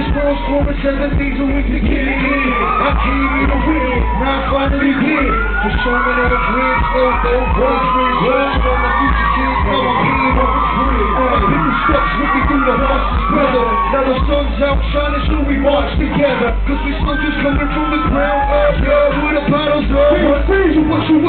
this world scoring 7 days a week to get it in. I came here to win, now I finally did. For showing all the dreams, no road dreams. Words from the future kids, now I'm paying off the free. I've been through steps with me through the harshest weather. Now the sun's out shining, so we march together. Cause we soldiers coming from the ground up, yeah, with the battles up. What you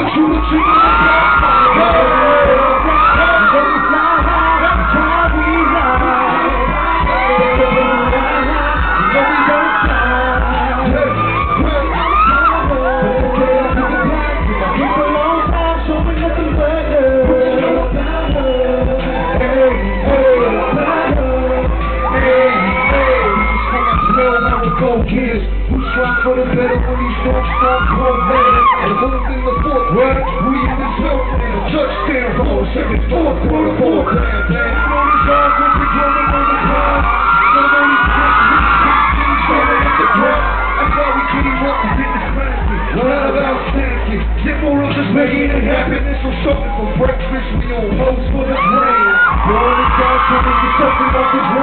who strive for the better when these storms start cold weather. And moved in the fourth quarter, we in the zone. And a touchdown from the second, fourth quarter, fourth down. You know these odds will be growing on the ground. You know these kids starting at the ground. That's why we came up and did this classic. Not about stacking. Get more of this making it happen. It's from something for breakfast. We on hoes for the brain. Born and down, so we can something off the ground.